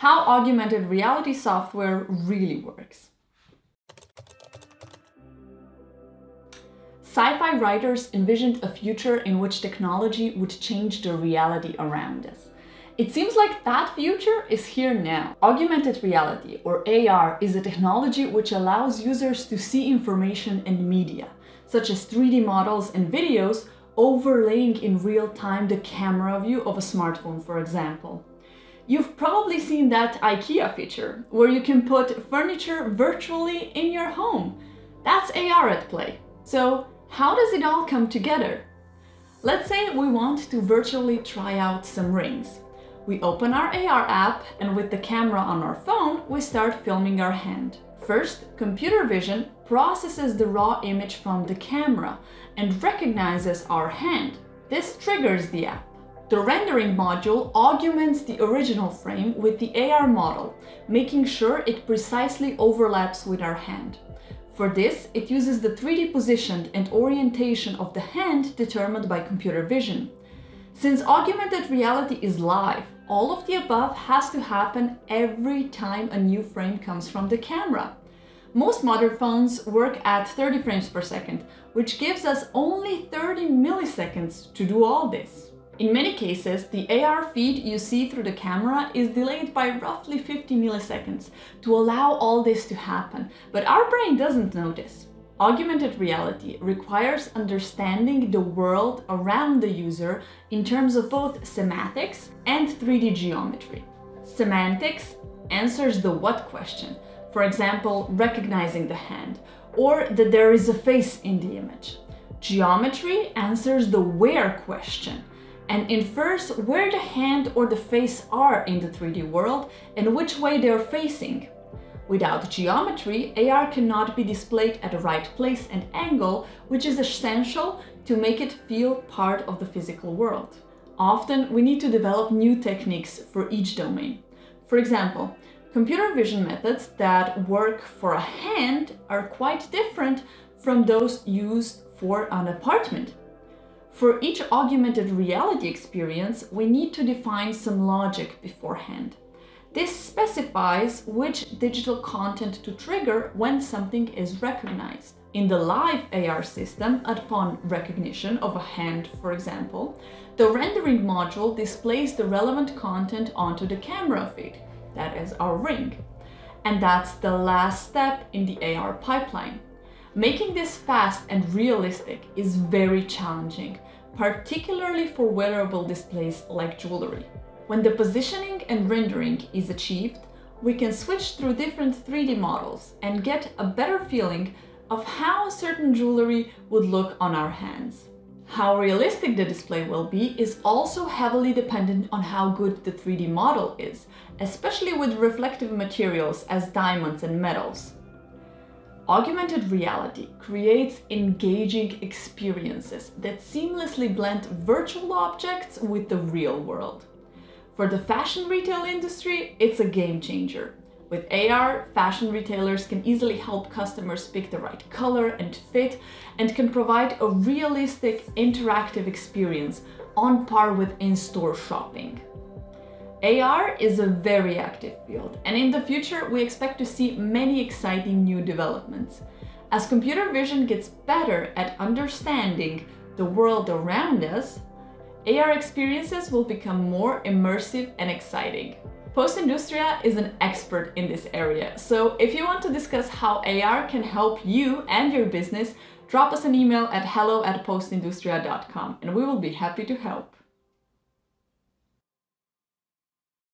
how augmented reality software really works. Sci-fi writers envisioned a future in which technology would change the reality around us. It seems like that future is here now. Augmented reality, or AR, is a technology which allows users to see information and media, such as 3D models and videos, overlaying in real time the camera view of a smartphone, for example. You've probably seen that IKEA feature, where you can put furniture virtually in your home. That's AR at play. So, how does it all come together? Let's say we want to virtually try out some rings. We open our AR app, and with the camera on our phone, we start filming our hand. First, computer vision processes the raw image from the camera and recognizes our hand. This triggers the app. The rendering module augments the original frame with the AR model, making sure it precisely overlaps with our hand. For this, it uses the 3D position and orientation of the hand determined by computer vision. Since augmented reality is live, all of the above has to happen every time a new frame comes from the camera. Most modern phones work at 30 frames per second, which gives us only 30 milliseconds to do all this. In many cases, the AR feed you see through the camera is delayed by roughly 50 milliseconds to allow all this to happen, but our brain doesn't notice. Augmented reality requires understanding the world around the user in terms of both semantics and 3D geometry. Semantics answers the what question, for example, recognizing the hand, or that there is a face in the image. Geometry answers the where question and infers where the hand or the face are in the 3D world and which way they are facing. Without geometry, AR cannot be displayed at the right place and angle, which is essential to make it feel part of the physical world. Often, we need to develop new techniques for each domain. For example, computer vision methods that work for a hand are quite different from those used for an apartment. For each augmented reality experience, we need to define some logic beforehand. This specifies which digital content to trigger when something is recognized. In the live AR system, upon recognition of a hand, for example, the rendering module displays the relevant content onto the camera feed, that is our ring. And that's the last step in the AR pipeline. Making this fast and realistic is very challenging, particularly for wearable displays like jewelry. When the positioning and rendering is achieved, we can switch through different 3D models and get a better feeling of how certain jewelry would look on our hands. How realistic the display will be is also heavily dependent on how good the 3D model is, especially with reflective materials as diamonds and metals. Augmented reality creates engaging experiences that seamlessly blend virtual objects with the real world. For the fashion retail industry, it's a game changer. With AR, fashion retailers can easily help customers pick the right color and fit, and can provide a realistic, interactive experience on par with in-store shopping. AR is a very active field, and in the future we expect to see many exciting new developments. As computer vision gets better at understanding the world around us, AR experiences will become more immersive and exciting. Postindustria is an expert in this area, so if you want to discuss how AR can help you and your business, drop us an email at hello@postindustria.com and we will be happy to help.